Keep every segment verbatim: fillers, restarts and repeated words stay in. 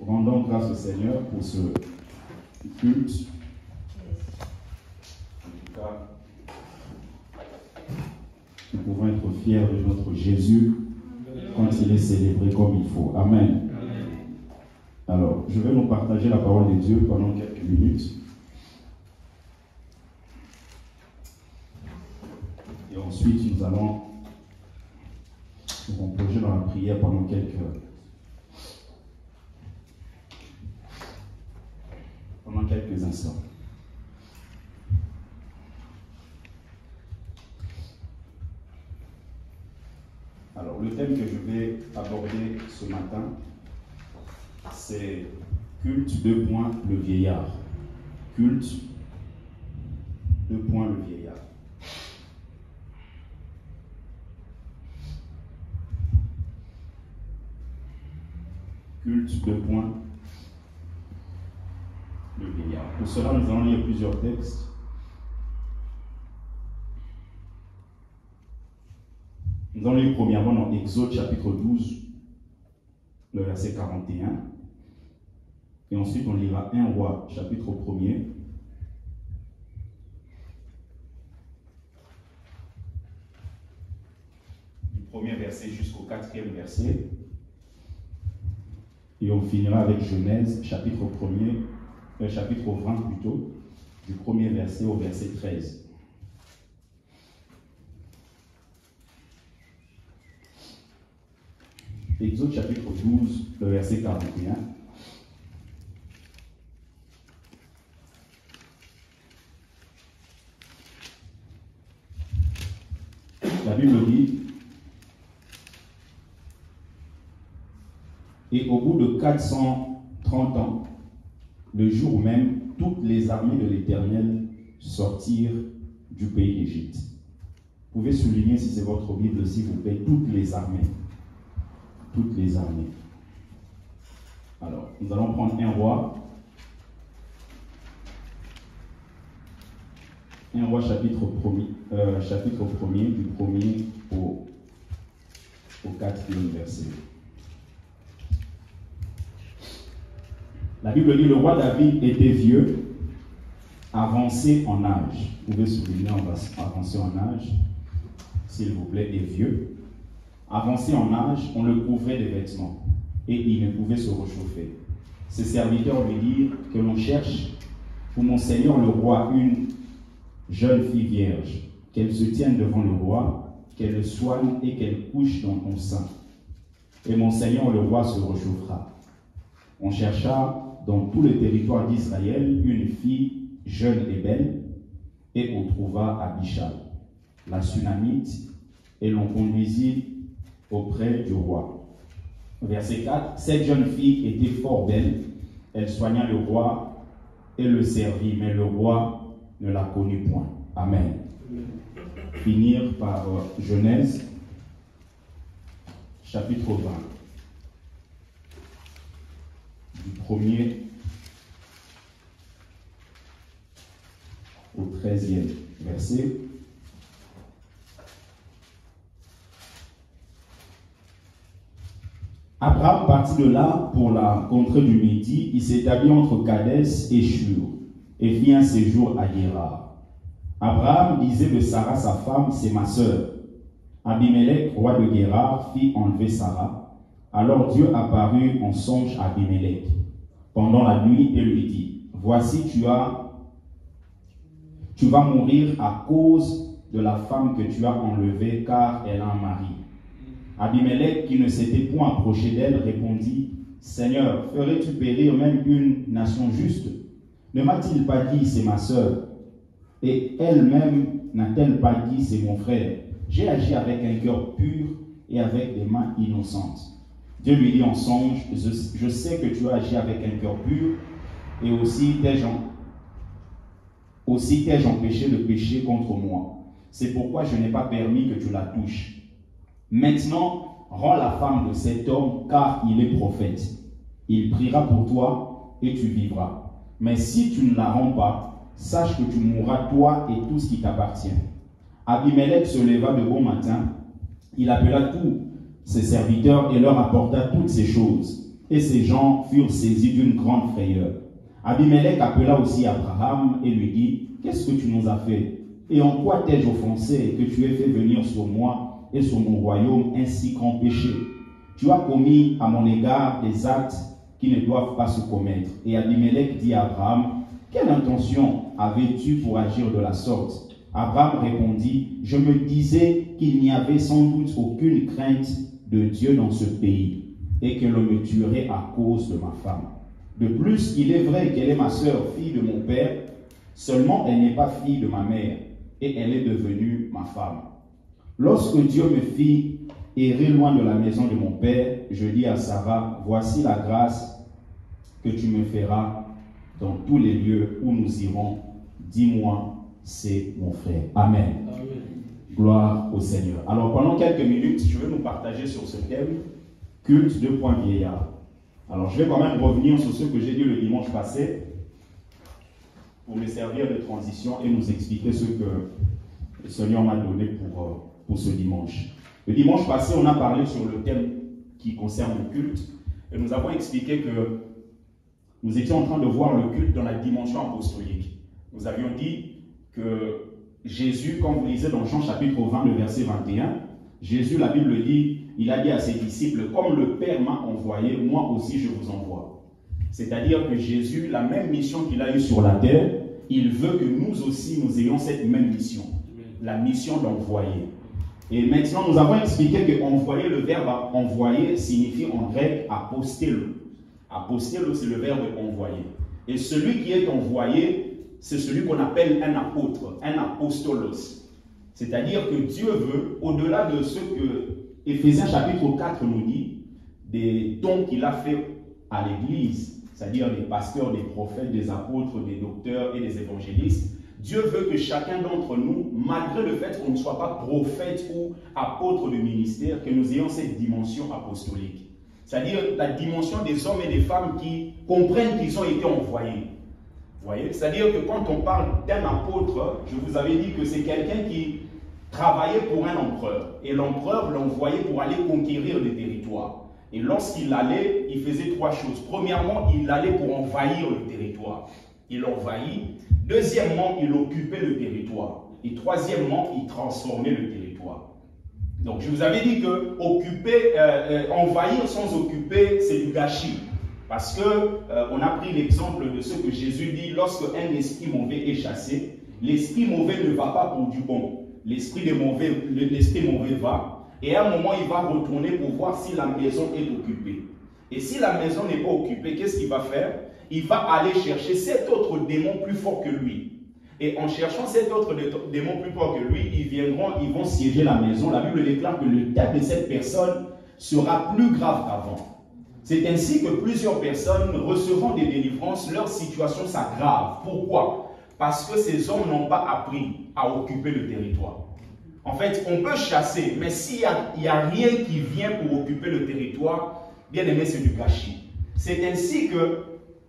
rendons grâce au Seigneur pour ce culte. En tout cas, nous pouvons être fiers de notre Jésus quand il est célébré comme il faut. Amen. Alors, je vais nous partager la parole de Dieu pendant quelques minutes. Et ensuite, nous allons nous plonger dans la prière pendant quelques pendant quelques instants. Alors, le thème que je vais aborder ce matin, c'est culte, deux points, le vieillard. Culte, deux points, le vieillard. Culte, deux points, le vieillard. Pour cela, nous allons lire plusieurs textes. Nous allons lire premièrement dans Exode chapitre douze, le verset quarante et un. Et ensuite, on lira un roi chapitre premier. Du premier verset jusqu'au quatrième verset. Et on finira avec Genèse chapitre premier, euh, chapitre vingt plutôt, du premier verset au verset treize. Exode chapitre douze, le verset quarante et un. La Bible dit: et au bout de quatre cent trente ans, le jour même, toutes les armées de l'Éternel sortirent du pays d'Égypte. Vous pouvez souligner, si c'est votre Bible, s'il vous plaît, toutes les armées. Toutes les armées. Alors, nous allons prendre un roi. Un roi chapitre premier, euh, chapitre premier, du premier au, au quatrième verset. La Bible dit: le roi David était vieux, avancé en âge. Vous pouvez souligner, on va avancer en âge, s'il vous plaît, et vieux. Avancé en âge, on le couvrait de vêtements et il ne pouvait se réchauffer. Ses serviteurs lui dirent que l'on cherche pour mon seigneur le roi une jeune fille vierge, qu'elle se tienne devant le roi, qu'elle le soigne et qu'elle couche dans ton sein. Et mon seigneur le roi se réchauffera. On chercha dans tout le territoire d'Israël une fille jeune et belle, et on trouva Abichai, la Sunamite, et l'on conduisit auprès du roi. Verset quatre. Cette jeune fille était fort belle, elle soigna le roi et le servit, mais le roi ne la connut point. Amen. Amen. Finir par euh, Genèse, chapitre vingt. Du premier au treizième verset. Abraham partit de là pour la contrée du Midi. Il s'établit entre Kadès et Shur et fit un séjour à Guérar. Abraham disait de Sarah sa femme: c'est ma sœur. Abimelech, roi de Guérar, fit enlever Sarah. Alors Dieu apparut en songe à Abimelech pendant la nuit et lui dit: voici, tu as, tu vas mourir à cause de la femme que tu as enlevée, car elle a un mari. Abimelech, qui ne s'était point approché d'elle, répondit: Seigneur, ferais-tu périr même une nation juste? Ne m'a-t-il pas dit: c'est ma sœur? Et elle-même n'a-t-elle pas dit: c'est mon frère? J'ai agi avec un cœur pur et avec des mains innocentes. Dieu lui dit en songe: je, je sais que tu as agi avec un cœur pur, et aussi t'ai-je aussi t'ai-je empêché de pécher contre moi. C'est pourquoi je n'ai pas permis que tu la touches. Maintenant, rends la femme de cet homme, car il est prophète. Il priera pour toi et tu vivras. Mais si tu ne la rends pas, sache que tu mourras, toi et tout ce qui t'appartient. Abimelech se leva de bon matin. Il appela tous ses serviteurs et leur apporta toutes ces choses. Et ces gens furent saisis d'une grande frayeur. Abimelech appela aussi Abraham et lui dit, « Qu'est-ce que tu nous as fait? Et en quoi t'ai-je offensé que tu aies fait venir sur moi et sur mon royaume un si grand péché? Tu as commis à mon égard des actes qui ne doivent pas se commettre. » Et Abimelech dit à Abraham, « Quelle intention avais-tu pour agir de la sorte? » Abraham répondit, « Je me disais qu'il n'y avait sans doute aucune crainte de Dieu dans ce pays, et que l'on me tuerait à cause de ma femme. De plus, il est vrai qu'elle est ma sœur, fille de mon père, seulement elle n'est pas fille de ma mère, et elle est devenue ma femme. Lorsque Dieu me fit errer loin de la maison de mon père, je dis à Sarah, voici la grâce que tu me feras dans tous les lieux où nous irons. Dis-moi, c'est mon frère. Amen. Amen. Gloire au Seigneur. Alors pendant quelques minutes, je vais nous partager sur ce thème, culte de point vieillard. Alors je vais quand même revenir sur ce que j'ai dit le dimanche passé pour me servir de transition et nous expliquer ce que le Seigneur m'a donné pour, pour ce dimanche. Le dimanche passé, on a parlé sur le thème qui concerne le culte et nous avons expliqué que nous étions en train de voir le culte dans la dimension apostolique. Nous avions dit que Jésus, comme vous lisez dans Jean chapitre vingt, le verset vingt et un, Jésus, la Bible dit, il a dit à ses disciples, comme le Père m'a envoyé, moi aussi je vous envoie. C'est-à-dire que Jésus, la même mission qu'il a eue sur la terre, il veut que nous aussi nous ayons cette même mission, la mission d'envoyer. Et maintenant, nous avons expliqué que envoyer, le verbe envoyer signifie en grec apostélo. Apostélo, c'est le verbe envoyer. Et celui qui est envoyé, c'est celui qu'on appelle un apôtre, un apostolos. C'est-à-dire que Dieu veut, au-delà de ce que Éphésiens chapitre quatre nous dit, des dons qu'il a fait à l'Église, c'est-à-dire des pasteurs, des prophètes, des apôtres, des docteurs et des évangélistes, Dieu veut que chacun d'entre nous, malgré le fait qu'on ne soit pas prophète ou apôtre de ministère, que nous ayons cette dimension apostolique. C'est-à-dire la dimension des hommes et des femmes qui comprennent qu'ils ont été envoyés. Vous voyez? C'est-à-dire que quand on parle d'un apôtre, je vous avais dit que c'est quelqu'un qui travaillait pour un empereur. Et l'empereur l'envoyait pour aller conquérir des territoires. Et lorsqu'il allait, il faisait trois choses. Premièrement, il allait pour envahir le territoire. Il envahit. Deuxièmement, il occupait le territoire. Et troisièmement, il transformait le territoire. Donc, je vous avais dit que occuper, euh, euh, envahir sans occuper, c'est du gâchis. Parce qu'on euh, a pris l'exemple de ce que Jésus dit, lorsque un esprit mauvais est chassé, l'esprit mauvais ne va pas pour du bon. L'esprit mauvais, l'esprit mauvais va, et à un moment, il va retourner pour voir si la maison est occupée. Et si la maison n'est pas occupée, qu'est-ce qu'il va faire? Il va aller chercher cet autre démon plus fort que lui. Et en cherchant cet autre démon plus fort que lui, ils viendront, ils vont siéger la maison. La Bible déclare que le cas de cette personne sera plus grave qu'avant. C'est ainsi que plusieurs personnes recevant des délivrances, leur situation s'aggrave. Pourquoi? Parce que ces hommes n'ont pas appris à occuper le territoire. En fait, on peut chasser, mais s'il n'y a, a rien qui vient pour occuper le territoire, bien aimé, c'est du gâchis. C'est ainsi que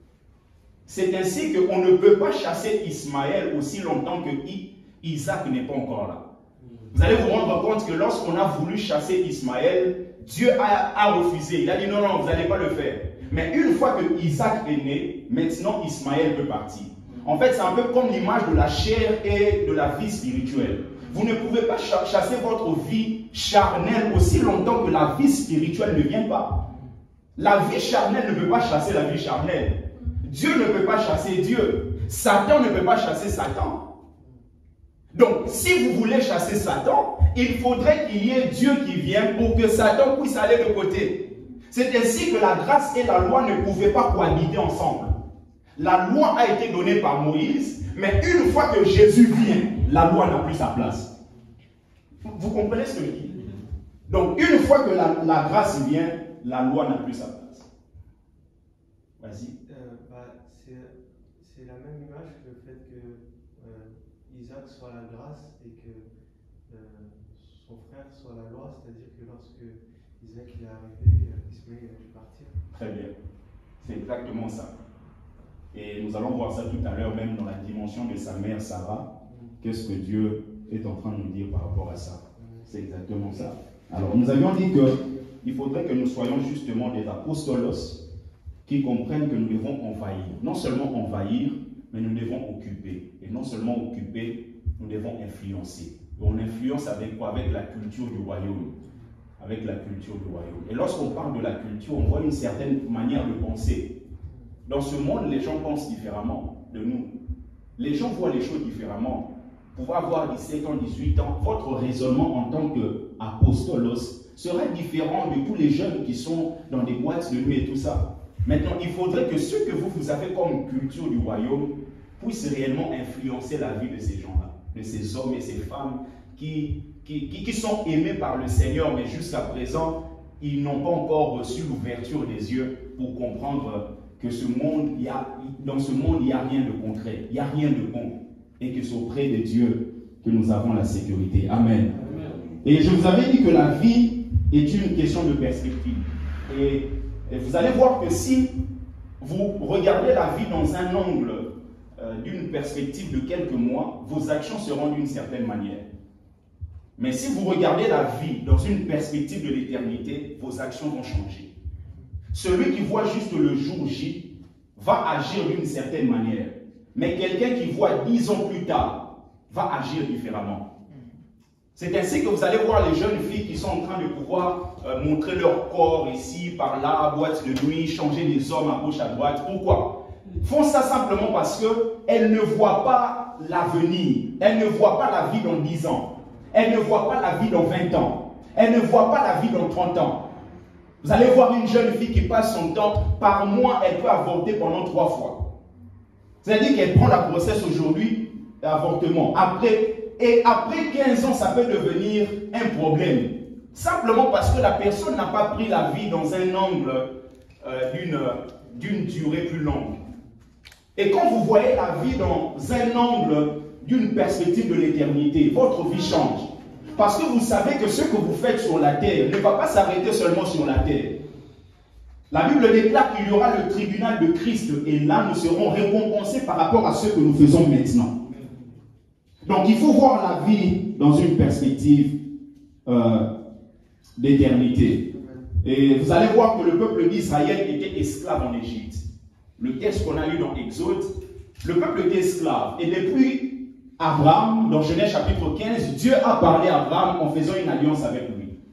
c'est ainsi qu'on ne peut pas chasser Ismaël aussi longtemps que Isaac n'est pas encore là. Vous allez vous rendre compte que lorsqu'on a voulu chasser Ismaël, Dieu a, a refusé. Il a dit non, non, vous n'allez pas le faire. Mais une fois que Isaac est né, maintenant Ismaël peut partir. En fait, c'est un peu comme l'image de la chair et de la vie spirituelle. Vous ne pouvez pas chasser votre vie charnelle aussi longtemps que la vie spirituelle ne vient pas. La vie charnelle ne peut pas chasser la vie charnelle. Dieu ne peut pas chasser Dieu. Satan ne peut pas chasser Satan. Donc, si vous voulez chasser Satan, il faudrait qu'il y ait Dieu qui vienne pour que Satan puisse aller de côté. C'est ainsi que la grâce et la loi ne pouvaient pas cohabiter ensemble. La loi a été donnée par Moïse, mais une fois que Jésus vient, la loi n'a plus sa place. Vous comprenez ce que je dis? Donc, une fois que la, la grâce vient, la loi n'a plus sa place. Vas-y. Euh, bah, c'est la même image que le fait que euh, Isaac soit la grâce et que euh, son frère soit la loi, c'est-à-dire que lorsque Isaac est arrivé, Ismaël a dû partir. Très bien. C'est exactement ça. Et nous allons voir ça tout à l'heure, même dans la dimension de sa mère Sarah. Qu'est-ce que Dieu est en train de nous dire par rapport à ça? C'est exactement ça. Alors, nous avions dit qu'il faudrait que nous soyons justement des apostolos, qui comprennent que nous devons envahir. Non seulement envahir, mais nous devons occuper. Et non seulement occuper, nous devons influencer. Et on influence avec quoi? Avec la culture du royaume. Avec la culture du royaume. Et lorsqu'on parle de la culture, on voit une certaine manière de penser. Dans ce monde, les gens pensent différemment de nous. Les gens voient les choses différemment. Vous pouvez avoir dix-sept ans, dix-huit ans, votre raisonnement en tant qu'apostolos sera différent de tous les jeunes qui sont dans des boîtes de nuit et tout ça. Maintenant, il faudrait que ce que vous, vous avez comme culture du royaume puisse réellement influencer la vie de ces gens-là, de ces hommes et ces femmes qui, qui, qui, qui sont aimés par le Seigneur, mais jusqu'à présent, ils n'ont pas encore reçu l'ouverture des yeux pour comprendre que ce monde, il y a, dans ce monde, il n'y a rien de concret, il n'y a rien de bon. Et que c'est auprès de Dieu que nous avons la sécurité. Amen. Amen. Et je vous avais dit que la vie est une question de perspective. Et, et vous allez voir que si vous regardez la vie dans un angle euh, d'une perspective de quelques mois, vos actions seront d'une certaine manière. Mais si vous regardez la vie dans une perspective de l'éternité, vos actions vont changer. Celui qui voit juste le jour J va agir d'une certaine manière. Mais quelqu'un qui voit dix ans plus tard va agir différemment. C'est ainsi que vous allez voir les jeunes filles qui sont en train de pouvoir euh, montrer leur corps ici, par là, boîte de nuit, changer les hommes à gauche, à droite. Pourquoi? Ils font ça simplement parce qu'elles ne voient pas l'avenir. Elles ne voient pas la vie dans dix ans. Elles ne voient pas la vie dans vingt ans. Elles ne voient pas la vie dans trente ans. Vous allez voir une jeune fille qui passe son temps, par mois, elle peut avorter pendant trois fois. C'est-à-dire qu'elle prend la grossesse aujourd'hui, avortement. Après, et après quinze ans, ça peut devenir un problème. Simplement parce que la personne n'a pas pris la vie dans un angle euh, d'une d'une durée plus longue. Et quand vous voyez la vie dans un angle d'une perspective de l'éternité, votre vie change. Parce que vous savez que ce que vous faites sur la terre ne va pas s'arrêter seulement sur la terre. La Bible déclare qu'il y aura le tribunal de Christ et là, nous serons récompensés par rapport à ce que nous faisons maintenant. Donc, il faut voir la vie dans une perspective euh, d'éternité. Et vous allez voir que le peuple d'Israël était esclave en Égypte. Le texte qu'on a lu dans Exode, le peuple était esclave. Et depuis Abraham, dans Genèse chapitre quinze, Dieu a parlé à Abraham en faisant une alliance avec lui.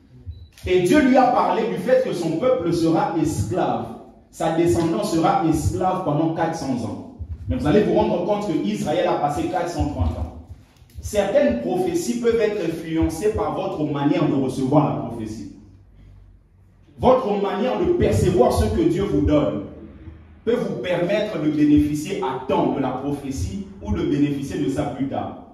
Et Dieu lui a parlé du fait que son peuple sera esclave. Sa descendance sera esclave pendant quatre cents ans. Mais vous allez vous rendre compte que Israël a passé quatre cent trente ans. Certaines prophéties peuvent être influencées par votre manière de recevoir la prophétie. Votre manière de percevoir ce que Dieu vous donne peut vous permettre de bénéficier à temps de la prophétie ou de bénéficier de ça plus tard.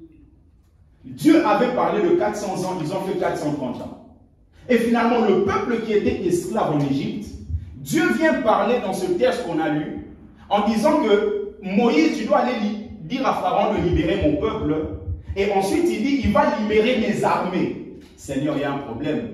Dieu avait parlé de quatre cents ans, ils ont fait quatre cent trente ans. Et finalement, le peuple qui était esclave en Égypte, Dieu vient parler dans ce texte qu'on a lu, en disant que Moïse, tu dois aller dire à Pharaon de libérer mon peuple. Et ensuite, il dit, il va libérer mes armées. Seigneur, il y a un problème.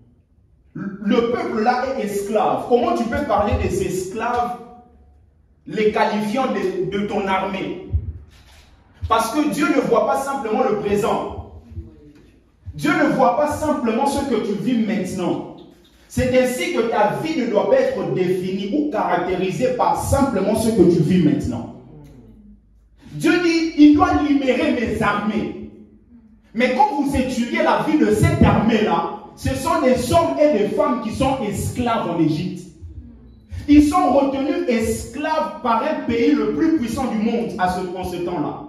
Le peuple là est esclave. Comment tu peux parler des esclaves, les qualifiant de, de ton armée? Parce que Dieu ne voit pas simplement le présent. Dieu ne voit pas simplement ce que tu vis maintenant. C'est ainsi que ta vie ne doit pas être définie ou caractérisée par simplement ce que tu vis maintenant. Dieu dit, il doit libérer mes armées. Mais quand vous étudiez la vie de cette armée-là, ce sont des hommes et des femmes qui sont esclaves en Égypte. Ils sont retenus esclaves par un pays le plus puissant du monde à ce, en ce temps-là.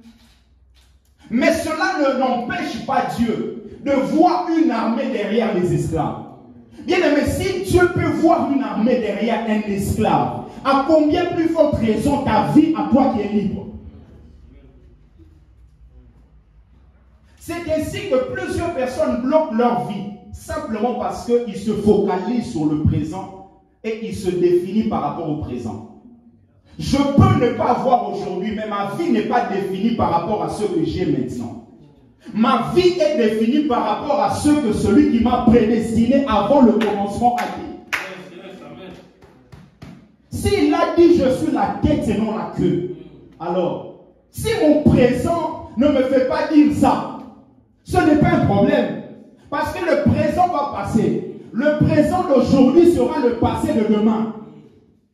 Mais cela ne n'empêche pas Dieu de voir une armée derrière les esclaves. Bien aimé, si Dieu peut voir une armée derrière un esclave, à combien plus forte raison ta vie à toi qui es libre? C'est ainsi que plusieurs personnes bloquent leur vie, simplement parce qu'ils se focalisent sur le présent et ils se définissent par rapport au présent. Je peux ne pas voir aujourd'hui, mais ma vie n'est pas définie par rapport à ce que j'ai maintenant. Ma vie est définie par rapport à ce que celui qui m'a prédestiné avant le commencement a dit. S'il a dit je suis la tête et non la queue, alors, si mon présent ne me fait pas dire ça, ce n'est pas un problème. Parce que le présent va passer. Le présent d'aujourd'hui sera le passé de demain.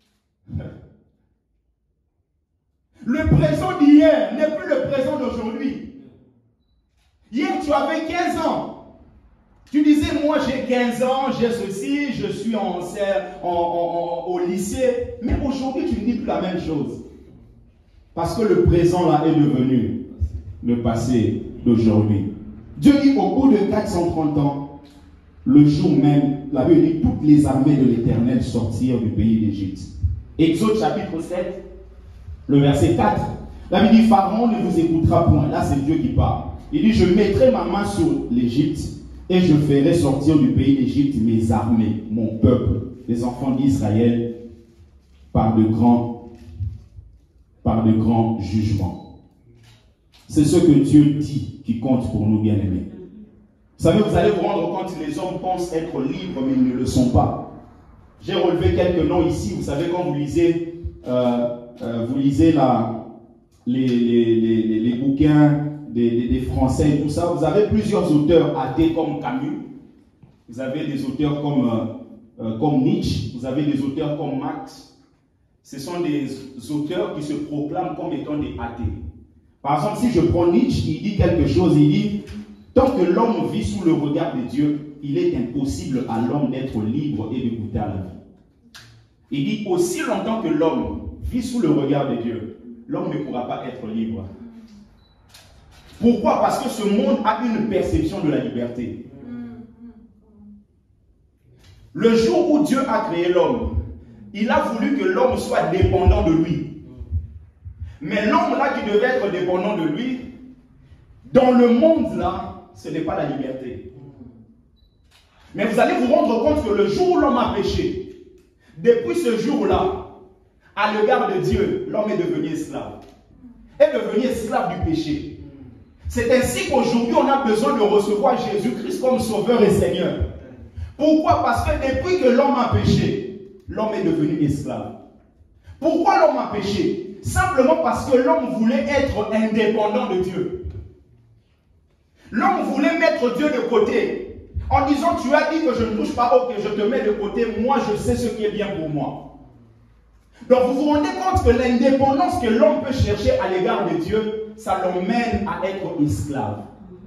Le présent d'hier n'est plus le présent d'aujourd'hui. Hier, tu avais quinze ans. Tu disais, moi j'ai quinze ans, j'ai ceci, je suis en, en, en, au lycée. Mais aujourd'hui, tu ne dis plus la même chose. Parce que le présent là est devenu le passé d'aujourd'hui. Dieu dit au bout de quatre cent trente ans, le jour même, la Bible dit, toutes les armées de l'Éternel sortirent du pays d'Égypte. Exode chapitre sept, le verset quatre. La Bible dit, Pharaon ne vous écoutera point. Là, c'est Dieu qui parle. Il dit, je mettrai ma main sur l'Égypte et je ferai sortir du pays d'Égypte mes armées, mon peuple, les enfants d'Israël, par de grands, par de grands jugements. C'est ce que Dieu dit qui compte pour nous, bien-aimés. Vous savez, vous allez vous rendre compte que les hommes pensent être libres, mais ils ne le sont pas. J'ai relevé quelques noms ici. Vous savez, quand vous lisez, euh, euh, vous lisez la, les, les, les, les bouquins des, des, des Français et tout ça, vous avez plusieurs auteurs athées comme Camus. Vous avez des auteurs comme, euh, euh, comme Nietzsche. Vous avez des auteurs comme Marx. Ce sont des auteurs qui se proclament comme étant des athées. Par exemple, si je prends Nietzsche, il dit quelque chose, il dit « Tant que l'homme vit sous le regard de Dieu, il est impossible à l'homme d'être libre et de goûter à la vie. » Il dit « Aussi longtemps que l'homme vit sous le regard de Dieu, l'homme ne pourra pas être libre. » Pourquoi? Parce que ce monde a une perception de la liberté. Le jour où Dieu a créé l'homme, il a voulu que l'homme soit dépendant de lui. Mais l'homme là qui devait être dépendant de lui, dans le monde là, ce n'est pas la liberté. Mais vous allez vous rendre compte que le jour où l'homme a péché, depuis ce jour-là, à l'égard de Dieu, l'homme est devenu esclave. Est devenu esclave du péché. C'est ainsi qu'aujourd'hui on a besoin de recevoir Jésus-Christ comme Sauveur et Seigneur. Pourquoi? Parce que depuis que l'homme a péché, l'homme est devenu esclave. Pourquoi l'homme a péché? Simplement parce que l'homme voulait être indépendant de Dieu. L'homme voulait mettre Dieu de côté. En disant, tu as dit que je ne touche pas, ok, je te mets de côté, moi je sais ce qui est bien pour moi. Donc vous vous rendez compte que l'indépendance que l'homme peut chercher à l'égard de Dieu, ça l'emmène à être esclave.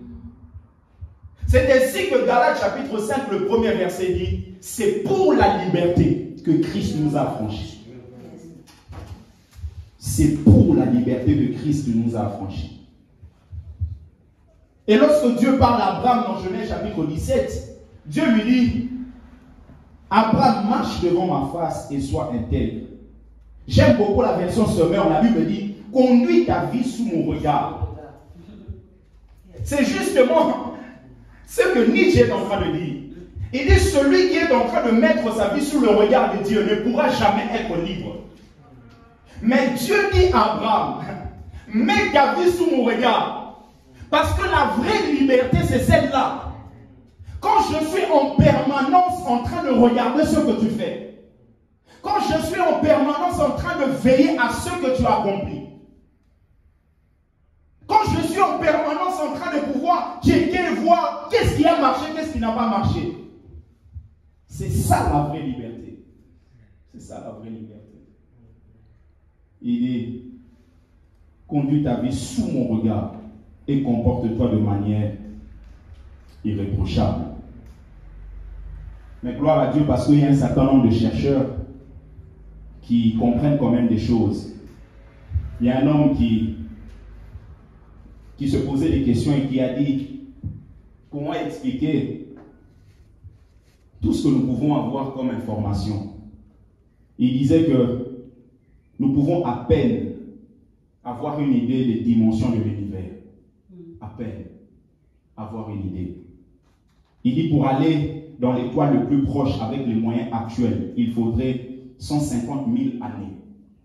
C'est ainsi que Galates chapitre cinq, le premier verset dit, c'est pour la liberté que Christ nous a affranchis. C'est pour la liberté que Christ nous a affranchis. Et lorsque Dieu parle à Abraham dans Genèse chapitre dix-sept, Dieu lui dit, Abraham, marche devant ma face et sois intègre. J'aime beaucoup la version Semeur. La Bible dit, conduis ta vie sous mon regard. C'est justement ce que Nietzsche est en train de dire. Il dit, celui qui est en train de mettre sa vie sous le regard de Dieu ne pourra jamais être libre. Mais Dieu dit à Abraham, mets ta vie sous mon regard. Parce que la vraie liberté, c'est celle-là. Quand je suis en permanence en train de regarder ce que tu fais. Quand je suis en permanence en train de veiller à ce que tu as accompli. Quand je suis en permanence en train de pouvoir checker et voir qu'est-ce qui a marché, qu'est-ce qui n'a pas marché. C'est ça la vraie liberté. C'est ça la vraie liberté. Il dit, conduis ta vie sous mon regard et comporte-toi de manière irréprochable. Mais gloire à Dieu parce qu'il y a un certain nombre de chercheurs qui comprennent quand même des choses. Il y a un homme qui, qui se posait des questions et qui a dit, comment expliquer tout ce que nous pouvons avoir comme information. Il disait que nous pouvons à peine avoir une idée des dimensions de l'univers. À peine avoir une idée. Il dit pour aller dans l'étoile le plus proche avec les moyens actuels, il faudrait cent cinquante mille années.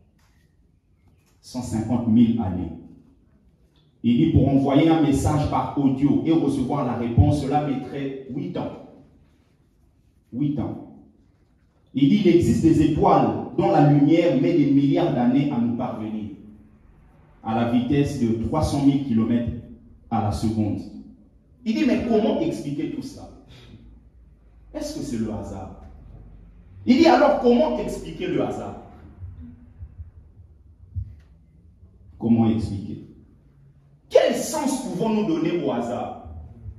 cent cinquante mille années. Il dit pour envoyer un message par audio et recevoir la réponse, cela mettrait huit ans. huit ans. Il dit il existe des étoiles dont la lumière met des milliards d'années à nous parvenir à la vitesse de trois cent mille kilomètres à la seconde. Il dit mais comment expliquer tout ça? Est-ce que c'est le hasard? Il dit alors comment expliquer le hasard? comment expliquer? Quel sens pouvons-nous donner au hasard?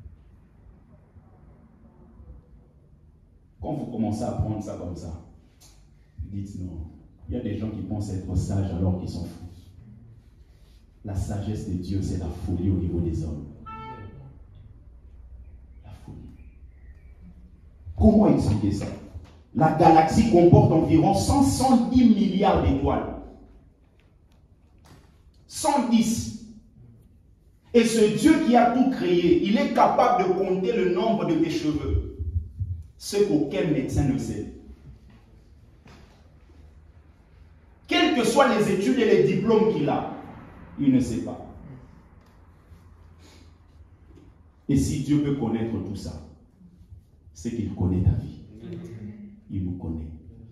Quand vous commencez à prendre ça comme ça, dites non. Il y a des gens qui pensent être sages alors qu'ils sont fous. La sagesse de Dieu, c'est la folie au niveau des hommes. La folie. Comment expliquer ça? La galaxie comporte environ cent soixante-dix milliards d'étoiles. cent dix. Et ce Dieu qui a tout créé, il est capable de compter le nombre de tes cheveux. Ce qu'aucun médecin ne sait. Quelles que soient les études et les diplômes qu'il a, il ne sait pas. Et si Dieu peut connaître tout ça, c'est qu'il connaît ta vie. Il nous connaît.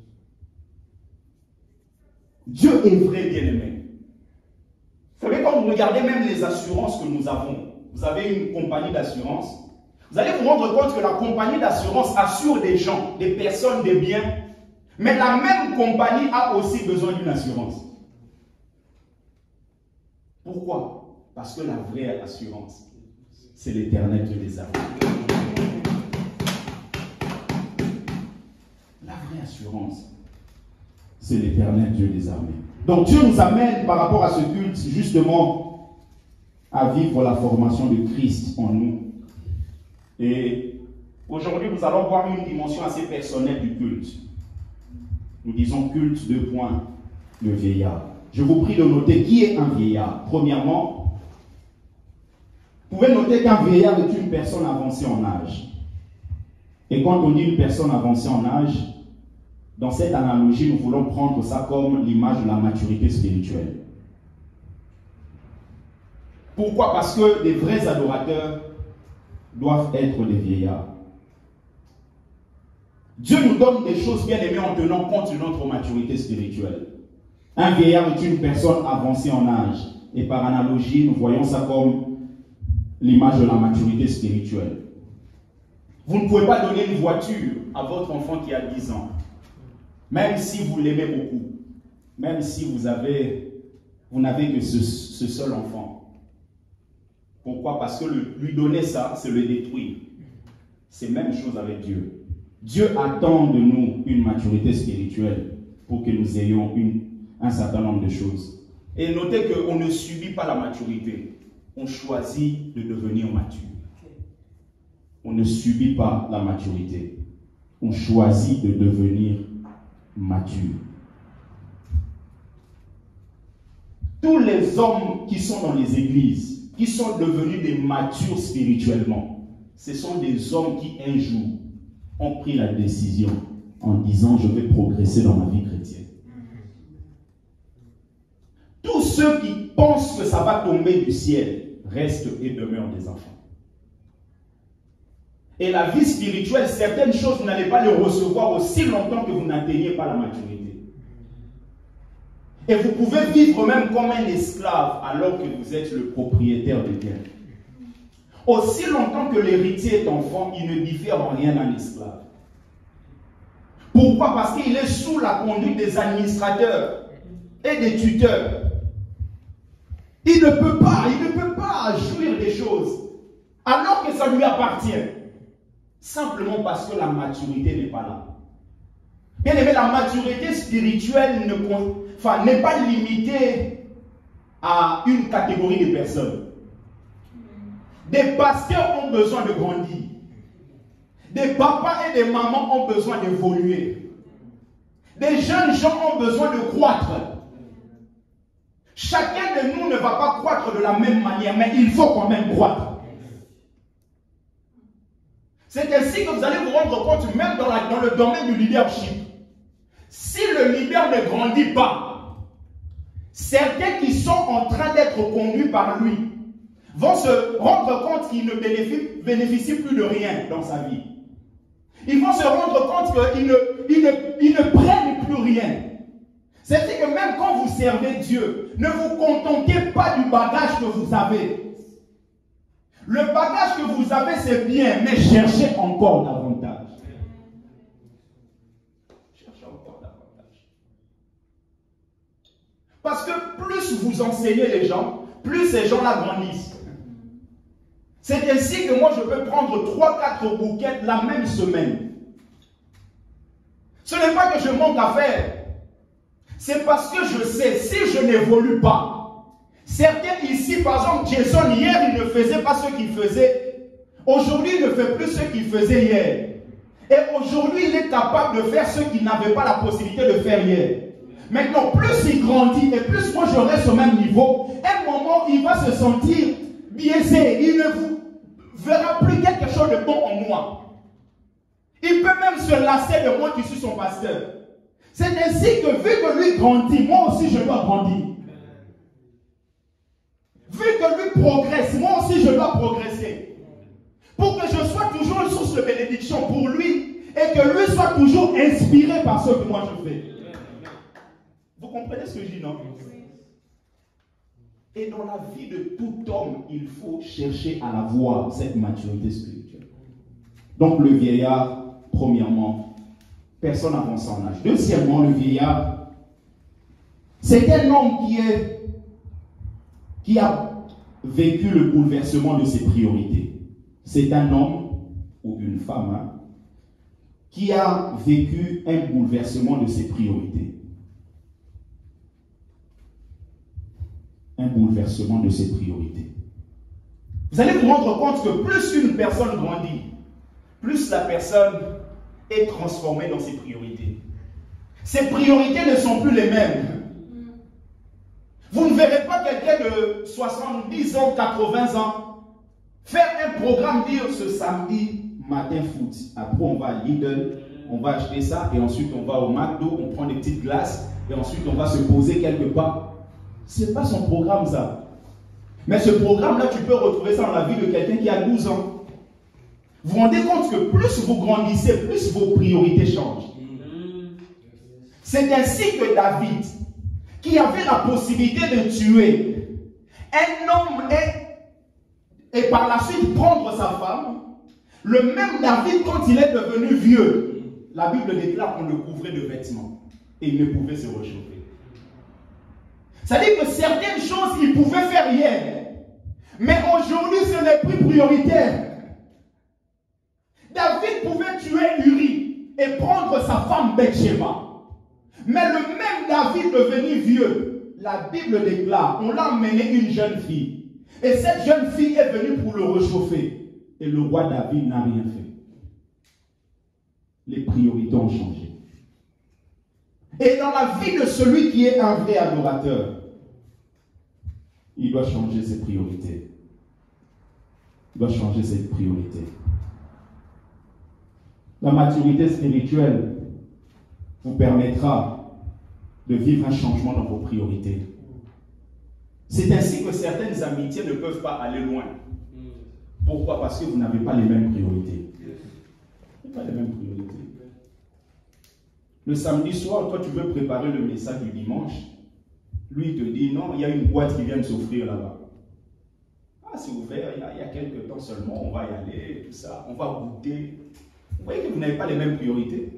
Dieu est vrai, bien-aimé. Vous savez, quand vous regardez même les assurances que nous avons, vous avez une compagnie d'assurance, vous allez vous rendre compte que la compagnie d'assurance assure des gens, des personnes, des biens, mais la même compagnie a aussi besoin d'une assurance. Pourquoi? Parce que la vraie assurance, c'est l'Éternel Dieu des armées. La vraie assurance, c'est l'Éternel Dieu des armées. Donc Dieu nous amène par rapport à ce culte justement à vivre la formation de Christ en nous. Et aujourd'hui, nous allons voir une dimension assez personnelle du culte. Nous disons culte, deux points, le vieillard. Je vous prie de noter qui est un vieillard. Premièrement, vous pouvez noter qu'un vieillard est une personne avancée en âge. Et quand on dit une personne avancée en âge, dans cette analogie, nous voulons prendre ça comme l'image de la maturité spirituelle. Pourquoi? Parce que les vrais adorateurs doivent être des vieillards. Dieu nous donne des choses bien aimées en tenant compte de notre maturité spirituelle. Un vieillard est une personne avancée en âge. Et par analogie, nous voyons ça comme l'image de la maturité spirituelle. Vous ne pouvez pas donner une voiture à votre enfant qui a dix ans. Même si vous l'aimez beaucoup. Même si vous avez, vous n'avez que ce, ce seul enfant. Pourquoi? Parce que le, lui donner ça, c'est le détruire. C'est la même chose avec Dieu. Dieu attend de nous une maturité spirituelle pour que nous ayons une, un certain nombre de choses. Et notez qu'on ne subit pas la maturité. On choisit de devenir mature. On ne subit pas la maturité. On choisit de devenir mature. Tous les hommes qui sont dans les églises, qui sont devenus des matures spirituellement, ce sont des hommes qui un jour ont pris la décision en disant je vais progresser dans ma vie chrétienne. Tous ceux qui pensent que ça va tomber du ciel restent et demeurent des enfants. Et la vie spirituelle, certaines choses, vous n'allez pas les recevoir aussi longtemps que vous n'atteignez pas la maturité. Et vous pouvez vivre même comme un esclave alors que vous êtes le propriétaire des biens. Aussi longtemps que l'héritier est enfant, il ne diffère en rien d'un esclave. Pourquoi? Parce qu'il est sous la conduite des administrateurs et des tuteurs. Il ne peut pas, il ne peut pas jouir des choses alors que ça lui appartient. Simplement parce que la maturité n'est pas là. Bien aimé, la maturité spirituelle ne, enfin, n'est pas limitée à une catégorie de personnes. Des pasteurs ont besoin de grandir. Des papas et des mamans ont besoin d'évoluer. Des jeunes gens ont besoin de croître. Chacun de nous ne va pas croître de la même manière, mais il faut quand même croître. C'est ainsi que vous allez vous rendre compte, même dans, la, dans le domaine du leadership. Si le leader ne grandit pas, certains qui sont en train d'être conduits par lui vont se rendre compte qu'ils ne bénéficient, bénéficient plus de rien dans sa vie. Ils vont se rendre compte qu'ils ne, ils ne, ils ne prennent plus rien. C'est-à-dire que même quand vous servez Dieu, ne vous contentez pas du bagage que vous avez. Le bagage que vous avez, c'est bien, mais cherchez encore davantage. Cherchez encore davantage. Parce que plus plus vous enseignez les gens, plus ces gens-là grandissent. C'est ainsi que moi je peux prendre trois quatre bouquets la même semaine. Ce n'est pas que je manque à faire. C'est parce que je sais, si je n'évolue pas, certains ici, par exemple, Jason, hier, il ne faisait pas ce qu'il faisait. Aujourd'hui, il ne fait plus ce qu'il faisait hier. Et aujourd'hui, il est capable de faire ce qu'il n'avait pas la possibilité de faire hier. Maintenant, plus il grandit et plus moi je reste au même niveau, à un moment, il va se sentir biaisé. Il ne vous verra plus quelque chose de bon en moi. Il peut même se lasser de moi qui suis son pasteur. C'est ainsi que vu que lui grandit, moi aussi je dois grandir. Vu que lui progresse, moi aussi je dois progresser. Pour que je sois toujours une source de bénédiction pour lui et que lui soit toujours inspiré par ce que moi je fais. Vous comprenez ce que je dis, non? Et dans la vie de tout homme, il faut chercher à la voir, cette maturité spirituelle. Donc le vieillard, premièrement, personne avance en âge. Deuxièmement, le vieillard, c'est un homme qui, est, qui a vécu le bouleversement de ses priorités. C'est un homme ou une femme hein, qui a vécu un bouleversement de ses priorités. Un bouleversement de ses priorités. Vous allez vous rendre compte que plus une personne grandit, plus la personne est transformée dans ses priorités. Ses priorités ne sont plus les mêmes. Vous ne verrez pas quelqu'un de soixante-dix ans, quatre-vingts ans faire un programme, dire ce samedi matin foot. Après on va à Lidl, on va acheter ça et ensuite on va au McDo, on prend des petites glaces et ensuite on va se poser quelque part. Ce n'est pas son programme ça. Mais ce programme-là, tu peux retrouver ça dans la vie de quelqu'un qui a douze ans. Vous vous rendez compte que plus vous grandissez, plus vos priorités changent. C'est ainsi que David, qui avait la possibilité de tuer un homme et, et par la suite prendre sa femme, le même David, quand il est devenu vieux, la Bible déclare qu'on le couvrait de vêtements et il ne pouvait se réchauffer. C'est-à-dire que certaines choses, il pouvait faire hier. Mais aujourd'hui, ce n'est plus prioritaire. David pouvait tuer Uri et prendre sa femme Bathsheba. Mais le même David devenu vieux, la Bible déclare, on l'a emmené une jeune fille. Et cette jeune fille est venue pour le réchauffer. Et le roi David n'a rien fait. Les priorités ont changé. Et dans la vie de celui qui est un vrai adorateur, il doit changer ses priorités. Il doit changer ses priorités. La maturité spirituelle vous permettra de vivre un changement dans vos priorités. C'est ainsi que certaines amitiés ne peuvent pas aller loin. Pourquoi? Parce que vous n'avez pas les mêmes priorités. Vous n'avez pas les mêmes priorités. Le samedi soir, toi tu veux préparer le message du dimanche. Lui il te dit non, il y a une boîte qui vient de s'offrir là-bas. Ah, c'est ouvert, il y, a, il y a quelques temps seulement, on va y aller, tout ça, on va goûter. Vous voyez que vous n'avez pas les mêmes priorités.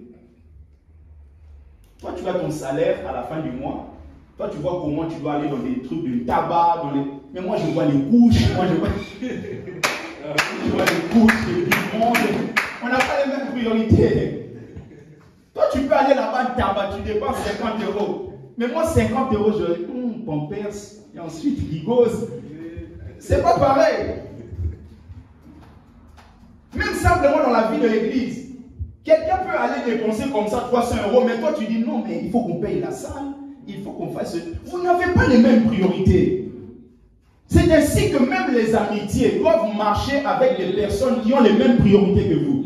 Toi tu as ton salaire à la fin du mois. Toi tu vois comment tu dois aller dans des trucs de tabac, dans les... mais moi je vois les couches, moi je vois, je vois les couches, les monde. On n'a pas les mêmes priorités. Toi, tu peux aller là-bas, tabac, tu dépenses cinquante euros. Mais moi, cinquante euros, je dis, hum, Pampers, et ensuite, Gigos. C'est pas pareil. Même simplement dans la vie de l'église, quelqu'un peut aller dépenser comme ça trois cents euros, mais toi, tu dis, non, mais il faut qu'on paye la salle, il faut qu'on fasse... Vous n'avez pas les mêmes priorités. C'est ainsi que même les amitiés doivent marcher avec des personnes qui ont les mêmes priorités que vous.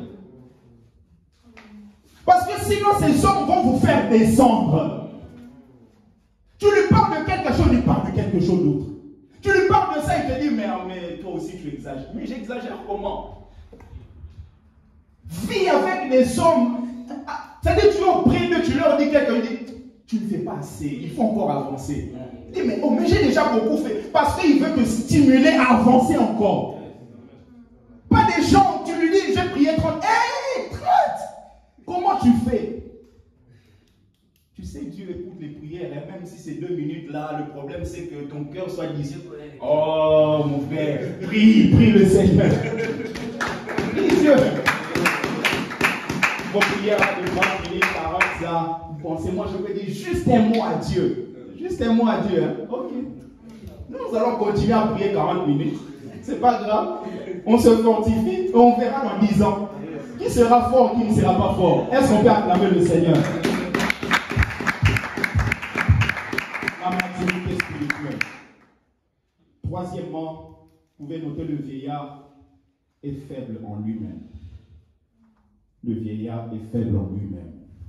Parce que sinon, ces hommes vont vous faire descendre. Tu lui parles de quelque chose, il parle de quelque chose d'autre. Tu lui parles de ça, il te dit, mais, mais toi aussi tu exagères. Mais j'exagère comment? Vis avec des hommes. C'est-à-dire, tu es auprès d'eux, tu leur dis quelque chose, tu ne fais pas assez, il faut encore avancer. Il dit, mais, oh, mais j'ai déjà beaucoup fait. Parce qu'il veut te stimuler à avancer encore. Pas des gens, tu lui dis, j'ai prié trente. Hé, hey, trente! Comment tu fais? Tu sais, Dieu écoute les prières prière, et même si c'est deux minutes là, le problème c'est que ton cœur soit disé. Oh mon frère, prie, prie le Seigneur. Prie Dieu. Vos prières de trente minutes, quarante, ça. Pensez, moi je peux dire juste un mot à Dieu. Juste un mot à Dieu. Hein? Ok. Nous allons continuer à prier quarante minutes. C'est pas grave. On se fortifie et on verra dans dix ans. Qui sera fort, qui ne sera pas fort? Est-ce qu'on peut acclamer le Seigneur? La maturité spirituelle. Troisièmement, vous pouvez noter le vieillard est faible en lui-même. Le vieillard est faible en lui-même.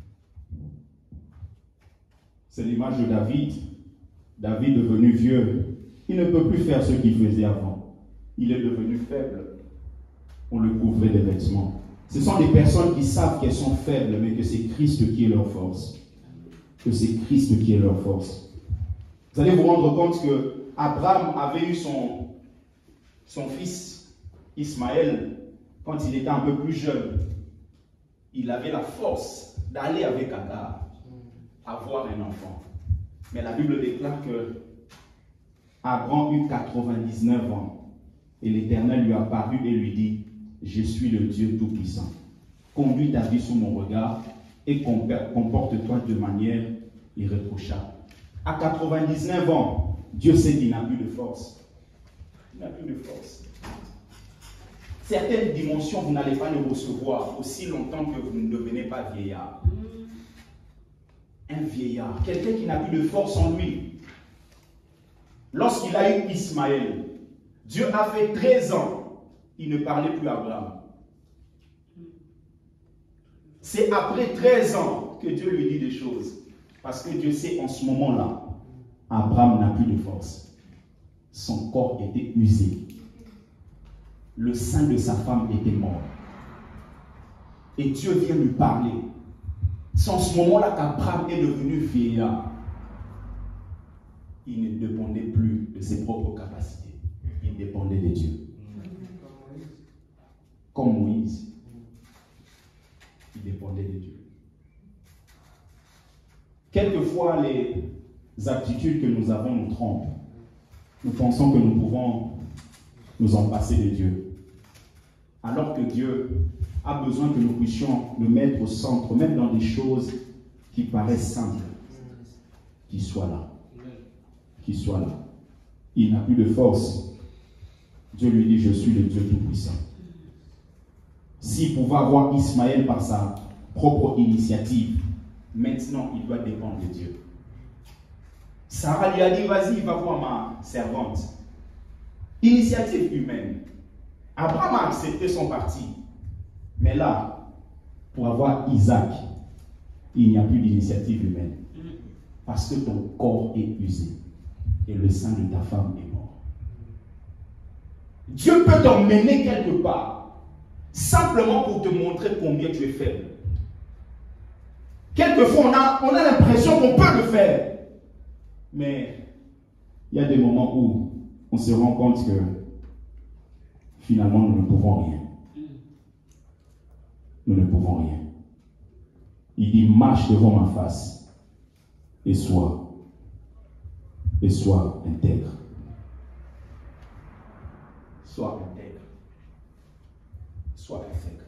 C'est l'image de David. David devenu vieux, il ne peut plus faire ce qu'il faisait avant. Il est devenu faible. On le couvrait des vêtements. Ce sont des personnes qui savent qu'elles sont faibles, mais que c'est Christ qui est leur force. Que c'est Christ qui est leur force. Vous allez vous rendre compte que Abraham avait eu son, son fils Ismaël quand il était un peu plus jeune. Il avait la force d'aller avec Agar, avoir un enfant. Mais la Bible déclare que Abraham eut quatre-vingt-dix-neuf ans et l'Éternel lui apparut et lui dit: je suis le Dieu Tout-Puissant. Conduis ta vie sous mon regard et comporte-toi de manière irréprochable. À quatre-vingt-dix-neuf ans, Dieu sait qu'il n'a plus de force. Il n'a plus de force. Certaines dimensions, vous n'allez pas les recevoir aussi longtemps que vous ne devenez pas vieillard. Un vieillard, quelqu'un qui n'a plus de force en lui. Lorsqu'il a eu Ismaël, Dieu a fait treize ans. Il ne parlait plus à Abraham. C'est après treize ans que Dieu lui dit des choses. Parce que Dieu sait en ce moment-là, Abraham n'a plus de force. Son corps était usé. Le sein de sa femme était mort. Et Dieu vient lui parler. C'est en ce moment-là qu'Abraham est devenu vieillard. Il ne dépendait plus de ses propres capacités. Il dépendait de Dieu. Comme Moïse, il dépendait de Dieu. Quelquefois, les aptitudes que nous avons nous trompent. Nous pensons que nous pouvons nous en passer de Dieu. Alors que Dieu a besoin que nous puissions le mettre au centre, même dans des choses qui paraissent simples, qu'il soit là. Qu'il soit là. Il n'a plus de force. Dieu lui dit: je suis le Dieu Tout-Puissant. S'il pouvait avoir Ismaël par sa propre initiative, maintenant il doit dépendre de Dieu. Sarah lui a dit: vas-y, va voir ma servante. Initiative humaine. Abraham a accepté son parti. Mais là, pour avoir Isaac, il n'y a plus d'initiative humaine. Parce que ton corps est usé et le sein de ta femme est mort. Dieu peut t'emmener quelque part, simplement pour te montrer combien tu es faible. Quelquefois, on a, on a l'impression qu'on peut le faire. Mais il y a des moments où on se rend compte que finalement, nous ne pouvons rien. Nous ne pouvons rien. Il dit: marche devant ma face et sois, et sois intègre. Sois intègre. Sois intègre.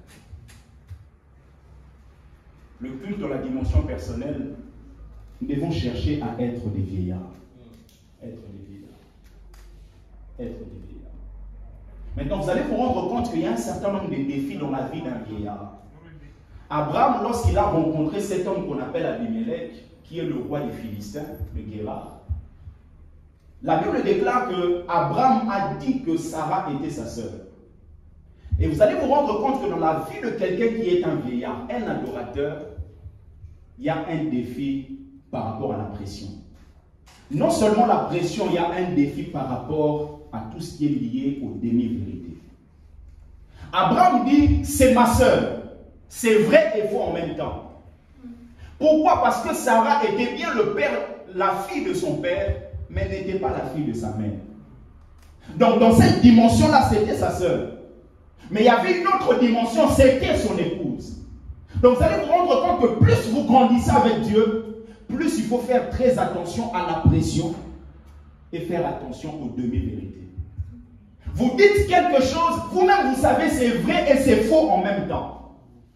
Le culte dans la dimension personnelle, nous devons chercher à être des vieillards. Être des vieillards. Être des vieillards. Maintenant, vous allez vous rendre compte qu'il y a un certain nombre de défis dans la vie d'un vieillard. Abraham, lorsqu'il a rencontré cet homme qu'on appelle Abimelech, qui est le roi des Philistins, le Guérard, la Bible déclare que Abraham a dit que Sarah était sa sœur. Et vous allez vous rendre compte que dans la vie de quelqu'un qui est un vieillard, un adorateur, il y a un défi par rapport à la pression. Non seulement la pression, il y a un défi par rapport à tout ce qui est lié aux demi-vérités. Abraham dit: c'est ma sœur. C'est vrai et faux en même temps. Pourquoi? Parce que Sarah était bien le père, la fille de son père, mais n'était pas la fille de sa mère. Donc dans cette dimension-là, c'était sa sœur. Mais il y avait une autre dimension, c'était son épouse. Donc vous allez vous rendre compte que plus vous grandissez avec Dieu, plus il faut faire très attention à la pression et faire attention aux demi-vérités. Vous dites quelque chose, vous-même vous savez c'est vrai et c'est faux en même temps.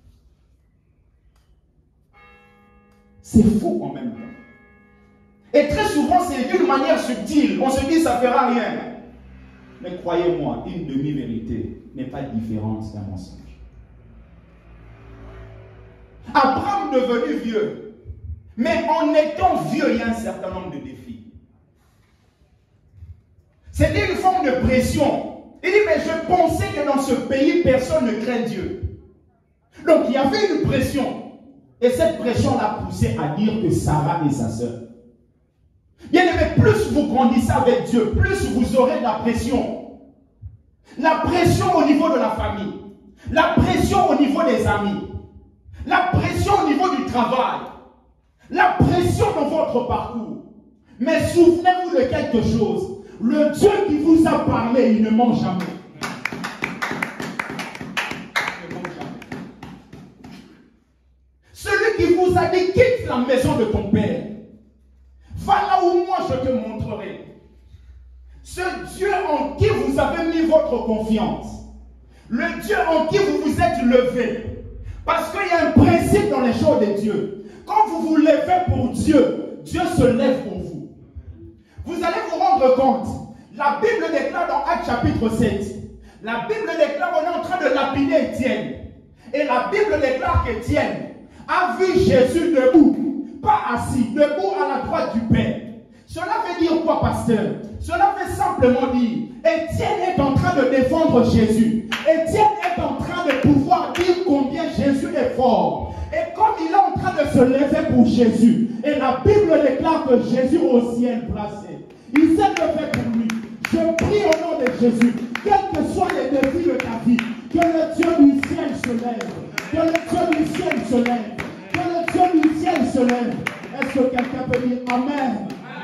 C'est faux en même temps. Et très souvent, c'est d'une manière subtile. On se dit, ça ne fera rien. Mais croyez-moi, une demi-vérité n'est pas différente d'un mensonge. Abraham devenu vieux. Mais en étant vieux, il y a un certain nombre de défis. C'était une forme de pression. Il dit, mais je pensais que dans ce pays, personne ne craint Dieu. Donc, il y avait une pression. Et cette pression l'a poussé à dire que Sarah est sa sœur. Bien aimé, plus vous grandissez avec Dieu, plus vous aurez de la pression. La pression au niveau de la famille. La pression au niveau des amis. La pression au niveau du travail. La pression dans votre parcours. Mais souvenez-vous de quelque chose. Le Dieu qui vous a parlé, il ne ment jamais. Il ne ment jamais. Celui qui vous a dit, quitte la maison de ton père. Va là où moi je te montrerai. Ce Dieu en qui vous avez mis votre confiance. Le Dieu en qui vous vous êtes levé. Parce qu'il y a un principe dans les choses de Dieu. Quand vous vous levez pour Dieu, Dieu se lève pour vous. Vous allez vous rendre compte. La Bible déclare dans Actes chapitre sept. La Bible déclare qu'on est en train de lapider Étienne. Et la Bible déclare qu'Étienne a vu Jésus debout. Pas assis, debout à la droite du Père. Cela veut dire quoi, pasteur? Cela veut simplement dire, Étienne est en train de défendre Jésus. Étienne est en train de pouvoir dire combien Jésus est fort. Et comme il est en train de se lever pour Jésus, et la Bible déclare que Jésus au ciel placé, il s'est levé pour lui. Je prie au nom de Jésus, quels que soient les défis de ta vie, que le Dieu du ciel se lève. Que le Dieu du ciel se lève. Que le Dieu du ciel se lève. Est-ce que quelqu'un peut dire Amen?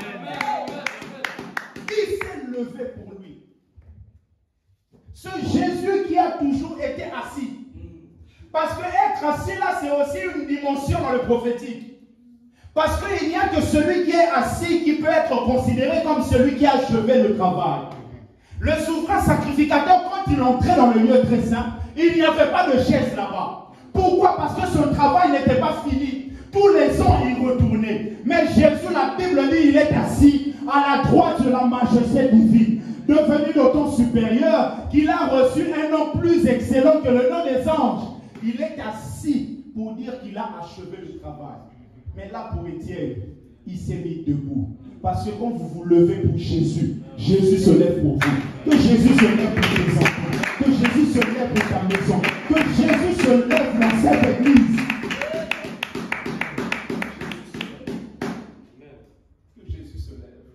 Il s'est levé pour lui. Ce Jésus qui a toujours été assis. Parce que être assis là, c'est aussi une dimension dans le prophétique. Parce qu'il n'y a que celui qui est assis qui peut être considéré comme celui qui a achevé le travail. Le souverain sacrificateur, quand il entrait dans le lieu très saint, il n'y avait pas de chaise là-bas. Pourquoi? Parce que son travail n'était pas fini. Tous les ans, il retournait. Mais Jésus, la Bible dit, il est assis à la droite de la majesté divine, devenu d'autant supérieur qu'il a reçu un nom plus excellent que le nom des anges. Il est assis pour dire qu'il a achevé le travail. Mais là, pour Étienne, il s'est mis debout. Parce que quand vous vous levez pour Jésus, Jésus se lève pour vous. Que Jésus se lève pour tes enfants. Que Jésus se lève pour ta maison. Que Jésus se lève dans cette église. Que Jésus se lève.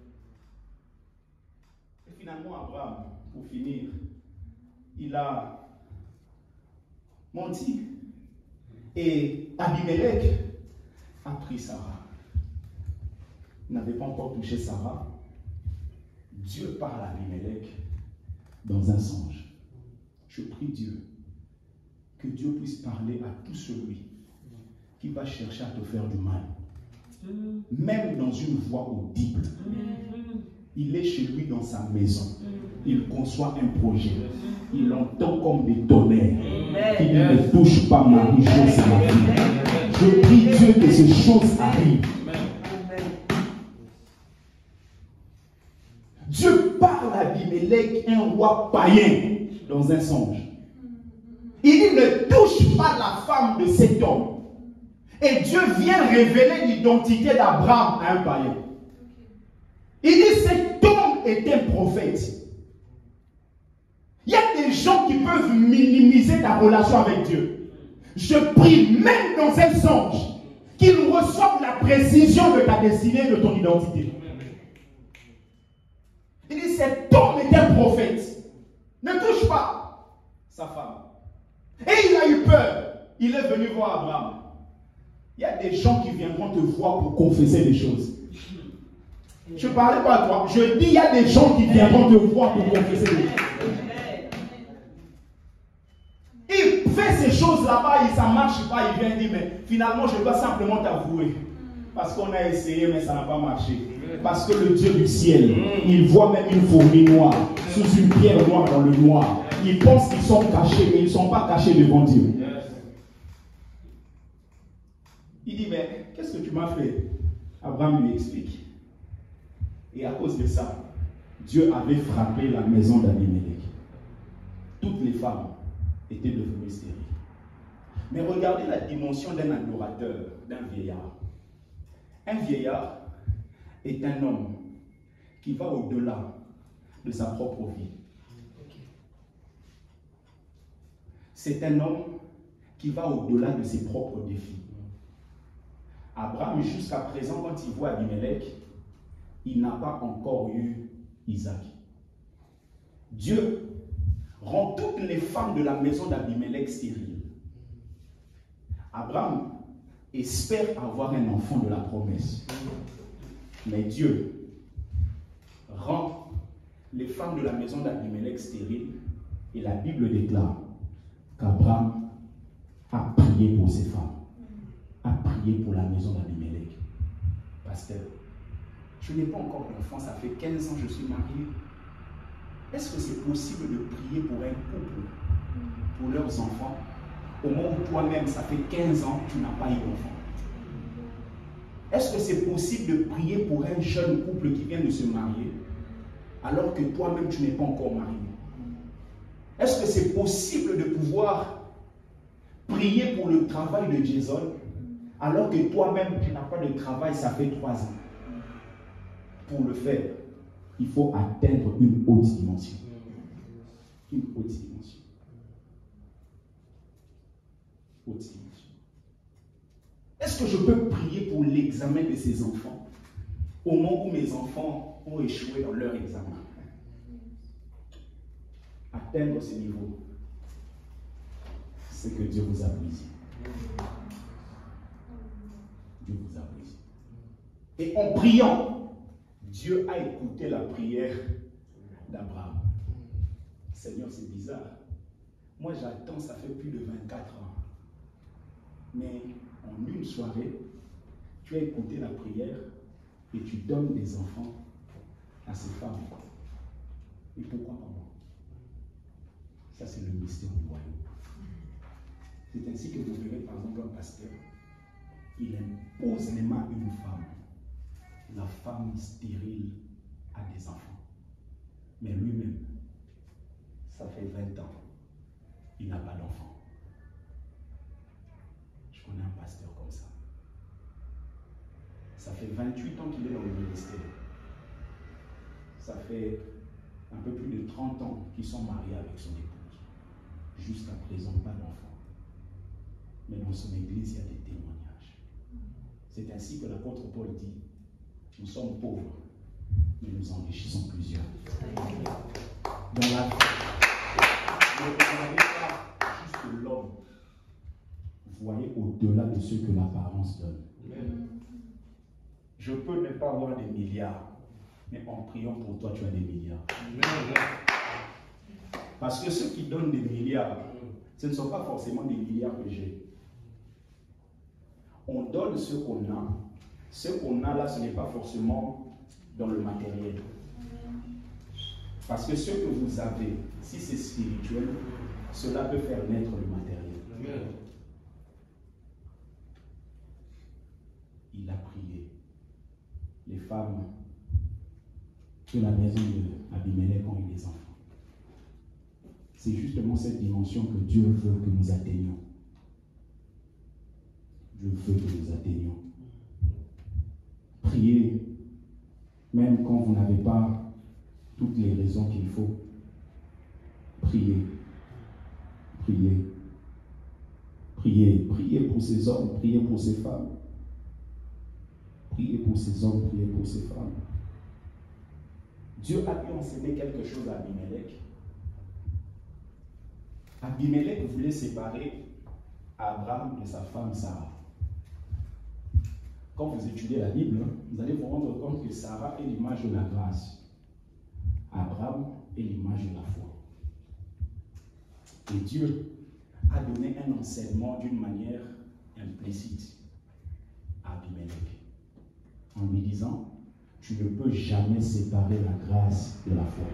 Et finalement, Abraham, pour finir, il a menti. Et Abimelech a pris Sarah. Il n'avait pas encore touché Sarah. Dieu parle à Abimelech dans un songe. Je prie Dieu que Dieu puisse parler à tout celui qui va chercher à te faire du mal. Même dans une voix audible. Il est chez lui dans sa maison. Il conçoit un projet. Il entend comme des tonnerres. Il ne touche pas ma richesse à ma vie. Je prie Dieu que ces choses arrivent. Dieu parle à Abimelech, un roi païen, dans un songe. Il dit, ne touche pas la femme de cet homme. Et Dieu vient révéler l'identité d'Abraham à un païen. Il dit, cet homme est un prophète. Il y a des gens qui peuvent minimiser ta relation avec Dieu. Je prie, même dans un songe, qu'ils reçoivent la précision de ta destinée, de ton identité. Il dit, cet homme est un prophète. Ne touche pas sa femme. Et il a eu peur. Il est venu voir Abraham. Il y a des gens qui viendront te voir pour confesser des choses. Je ne parlais pas à toi. Je dis, il y a des gens qui viendront te voir pour confesser des choses. Il fait ces choses là-bas, et ça ne marche pas. Il vient dire, mais finalement, je dois simplement t'avouer Parce qu'on a essayé, mais ça n'a pas marché. Parce que le Dieu du ciel, il voit même une fourmi noire sous une pierre noire dans le noir. Ils pensent qu'ils sont cachés, mais ils ne sont pas cachés devant Dieu. Il dit, mais qu'est-ce que tu m'as fait? Abraham lui explique. Et à cause de ça, Dieu avait frappé la maison d'Abimelech. Toutes les femmes étaient devenues stériles. Mais regardez la dimension d'un adorateur, d'un vieillard. Un vieillard est un homme qui va au-delà de sa propre vie. C'est un homme qui va au-delà de ses propres défis. Abraham, jusqu'à présent, quand il voit Abimelech, il n'a pas encore eu Isaac. Dieu rend toutes les femmes de la maison d'Abimelech stériles. Abraham espère avoir un enfant de la promesse. Mais Dieu rend les femmes de la maison d'Abimelech stériles et la Bible déclare qu'Abraham a prié pour ces femmes, a prié pour la maison d'Abimelech. Pasteur, je n'ai pas encore d'enfant, ça fait quinze ans que je suis marié. Est-ce que c'est possible de prier pour un couple, pour leurs enfants, au moment où toi-même, ça fait quinze ans que tu n'as pas eu d'enfant? Est-ce que c'est possible de prier pour un jeune couple qui vient de se marier, alors que toi-même, tu n'es pas encore marié? Est-ce que c'est possible de pouvoir prier pour le travail de Jason, alors que toi-même, tu n'as pas de travail, ça fait trois ans? Pour le faire, il faut atteindre une haute dimension. Une haute dimension. Haute dimension. Est-ce que je peux prier pour l'examen de ces enfants au moment où mes enfants ont échoué dans leur examen? Atteindre ce niveau, c'est que Dieu vous a brisé. Dieu vous a brisé. Et en priant, Dieu a écouté la prière d'Abraham. Seigneur, c'est bizarre. Moi, j'attends, ça fait plus de vingt-quatre ans. Mais en une soirée, tu as écouté la prière et tu donnes des enfants à ces femmes. Et pourquoi pas moi? Ça, c'est le mystère du royaume. C'est ainsi que vous verrez, par exemple, un pasteur, il impose les mains à une femme. La femme stérile a des enfants. Mais lui-même, ça fait vingt ans, il n'a pas d'enfant. Je connais un pasteur comme ça. Ça fait vingt-huit ans qu'il est dans le ministère. Ça fait un peu plus de trente ans qu'ils sont mariés avec son épouse. Jusqu'à présent, pas d'enfant. Mais dans son église, il y a des témoignages. C'est ainsi que l'apôtre Paul dit: nous sommes pauvres, mais nous enrichissons plusieurs. Dans la vie, vous n'avez pas juste l'homme. Vous voyez au-delà de ce que l'apparence donne. Amen. Je peux ne pas avoir des milliards, mais en priant pour toi, tu as des milliards. Amen. Parce que ceux qui donnent des milliards, ce ne sont pas forcément des milliards que j'ai. On donne ce qu'on a. Ce qu'on a là, ce n'est pas forcément dans le matériel. Parce que ce que vous avez, si c'est spirituel, cela peut faire naître le matériel. Amen. Il a prié. Les femmes de la maison d'Abimelech ont eu des enfants. C'est justement cette dimension que Dieu veut que nous atteignions. Dieu veut que nous atteignions. Priez, même quand vous n'avez pas toutes les raisons qu'il faut. Priez, priez, priez, priez pour ces hommes, priez pour ces femmes. Priez pour ces hommes, priez pour ces femmes. Dieu a pu enseigner quelque chose à Abimelech. Abimelech voulait séparer Abraham de sa femme Sarah. Quand vous étudiez la Bible, vous allez vous rendre compte que Sarah est l'image de la grâce. Abraham est l'image de la foi. Et Dieu a donné un enseignement d'une manière implicite à Abimelech. en lui disant, tu ne peux jamais séparer la grâce de la foi.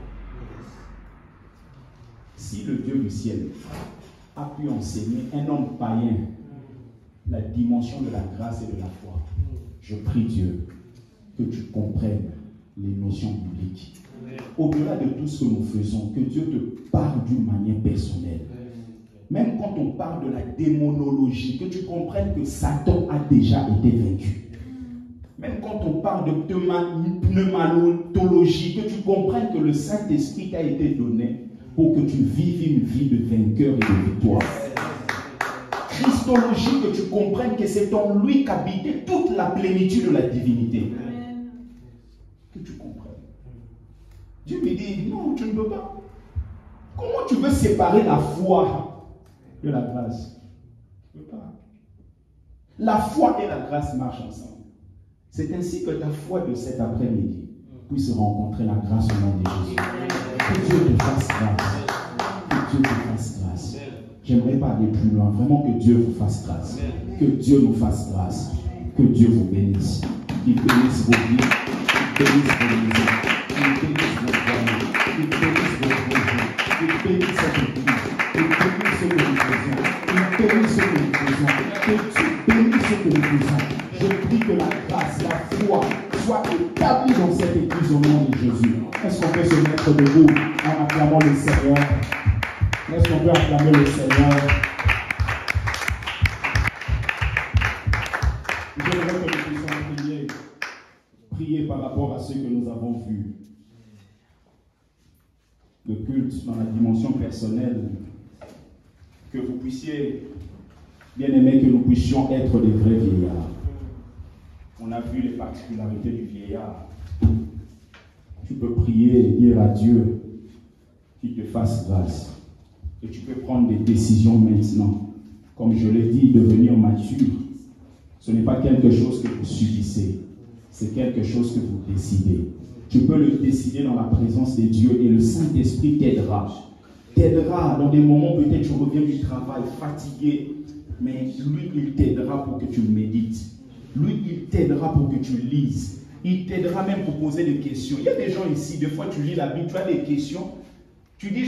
Si le Dieu du ciel a pu enseigner un homme païen la dimension de la grâce et de la foi, je prie Dieu que tu comprennes les notions bibliques. Au-delà de tout ce que nous faisons, que Dieu te parle d'une manière personnelle. Même quand on parle de la démonologie, que tu comprennes que Satan a déjà été vaincu. Même quand on parle de pneumatologie, que tu comprennes que le Saint-Esprit t'a été donné pour que tu vives une vie de vainqueur et de victoire. Christologie, que tu comprennes que c'est en lui qu'habitait toute la plénitude de la divinité. Que tu comprennes. Dieu me dit, non, tu ne peux pas. Comment tu veux séparer la foi de la grâce? Tu ne peux pas. La foi et la grâce marchent ensemble. C'est ainsi que ta foi de cet après-midi puisse rencontrer la grâce au nom de Jésus. Que Dieu te fasse grâce. Que Dieu te fasse grâce. J'aimerais pas aller plus loin. Vraiment que Dieu vous fasse grâce. Que Dieu nous fasse grâce. Que Dieu vous bénisse. Qu'il bénisse vos vies. Qu'il bénisse vos maisons. Qu'il bénisse vos foyers. Qu'il bénisse vos projets. Qu'il bénisse cette église. Qu'il bénisse ce que nous faisons. Qu'il bénisse ce que nous faisons. Que Dieu bénisse ce que nous faisons. Je prie que la grâce, la foi soit établie dans cette église au nom de Jésus. Est-ce qu'on peut se mettre debout en acclamant le Seigneur? Est-ce qu'on peut acclamer le Seigneur? J'aimerais que nous puissions prier, prier par rapport à ce que nous avons vu. Le culte dans la dimension personnelle. Que vous puissiez, bien aimé, que nous puissions être des vrais vieillards. On a vu les particularités du vieillard. Tu peux prier et dire à Dieu qu'il te fasse grâce. Et tu peux prendre des décisions maintenant. Comme je l'ai dit, devenir mature, ce n'est pas quelque chose que vous subissez. C'est quelque chose que vous décidez. Tu peux le décider dans la présence de Dieu et le Saint-Esprit t'aidera. T'aidera dans des moments peut-être tu reviens du travail fatigué, mais lui, il t'aidera pour que tu médites. Lui, il t'aidera pour que tu lises. Il t'aidera même pour poser des questions. Il y a des gens ici, des fois tu lis la Bible, tu as des questions. Tu dis